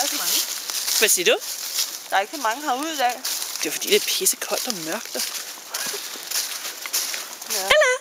så mange. Hvad siger du? Der er ikke så mange herude i dag. Det er fordi, det er pissekoldt og mørkt. Ja. Eller?